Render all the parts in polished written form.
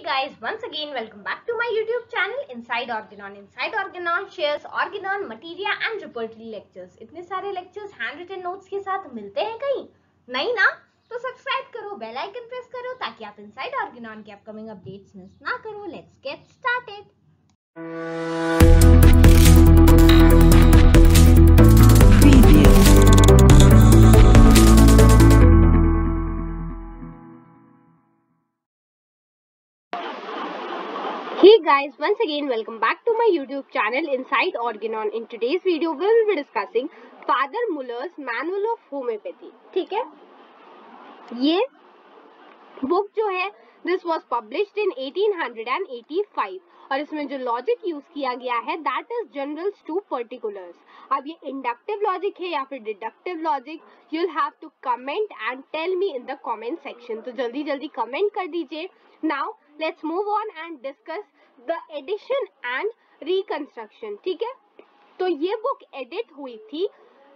guys, once again welcome back to my YouTube channel Inside Organon. Inside Organon shares Organon, materia and repertory lectures. इतने सारे lectures handwritten notes के साथ मिलते हैं कहीं? नहीं ना? तो सब्सक्राइब करो, बेल आइकन प्रेस करो ताकि आप Inside Organon के अपकमिंग अपडेट्स मिस ना करो. Let's get started. Hey guys, once again welcome back to my YouTube channel Inside Organon. In today's video we will be discussing Father Muller's Manual of Homeopathy. ठीक है, ये book जो है this was published in 1885 और इसमें जो logic use किया गया है that is generals to particulars. अब ये इंडक्टिव लॉजिक है या फिर deductive logic, you'll have to comment and tell me in the comment section. तो जल्दी जल्दी कमेंट कर दीजिए. Now let's move on and discuss the edition and reconstruction. ठीक है, तो ये बुक एडिट हुई थी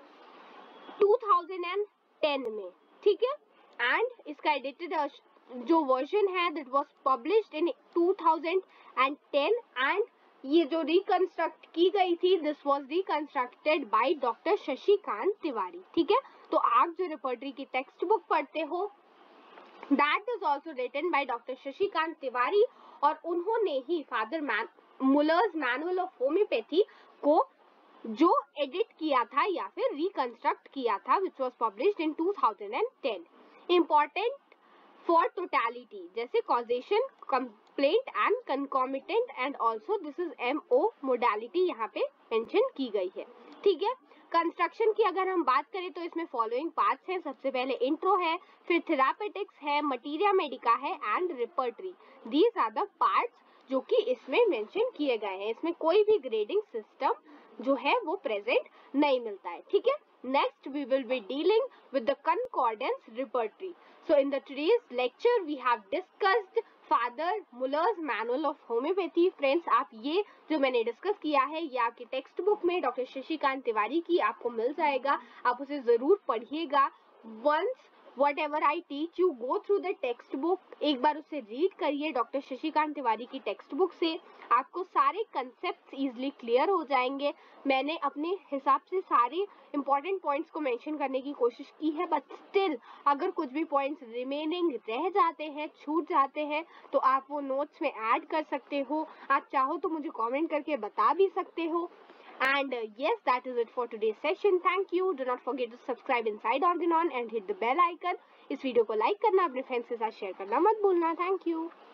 2010 में. ठीक है, एंड इसका एडिटेड जो वर्जन है that was published in 2010 and ये जो रिकंस्ट्रक्ट की गई थी this was reconstructed by doctor Shashikant Tiwari. ठीक है, तो आप जो रिपर्टरी की टेक्स्ट बुक पढ़ते हो that is also written by doctor Shashikant Tiwari और उन्होंने ही father Muller's manual of homoeopathy को जो एडिट किया था या फिर रिकंस्ट्रक्ट किया था which was published in 2010. Important for totality जैसे causation, complaint and concomitant and also this is MO modality यहाँ पे मेंशन की गई है. ठीक है, कंस्ट्रक्शन की अगर हम बात करें तो इसमें फॉलोइंग पार्ट्स हैं. सबसे पहले इंट्रो है, फिर थेरापेटिक्स है, मटीरिया मेडिका है and repertory. These are the parts जो कि इसमें मेंशन किए गए हैं. इसमें कोई भी ग्रेडिंग सिस्टम जो है वो प्रेजेंट नहीं मिलता है. ठीक है, next we will be dealing with the concordance repertory. So in the today's lecture we have discussed father Muller's manual of homoeopathy. Friends, आप ये जो मैंने डिस्कस किया है ये आपकी टेक्स्ट बुक में डॉक्टर शशिकांत तिवारी की आपको मिल जाएगा. आप उसे जरूर पढ़िएगा. Once whatever I teach you, go through the text book. एक बार उसे रीड करिए. डॉक्टर शशिकांत तिवारी की टेक्स्ट बुक से आपको सारे कंसेप्ट इजीली क्लियर हो जाएंगे. मैंने अपने हिसाब से सारे इंपॉर्टेंट पॉइंट्स को मेंशन करने की कोशिश की है, बट स्टिल अगर कुछ भी पॉइंट्स रिमेनिंग रह जाते हैं, छूट जाते हैं, तो आप वो नोट्स में ऐड कर सकते हो. आप चाहो तो मुझे कमेंट करके बता भी सकते हो. And yes, that is it for today's session. Thank you. Do not forget to subscribe Inside Organon and hit the bell icon. इस वीडियो को लाइक करना, अपने फ्रेंड्स के साथ शेयर करना मत भूलना. Thank you.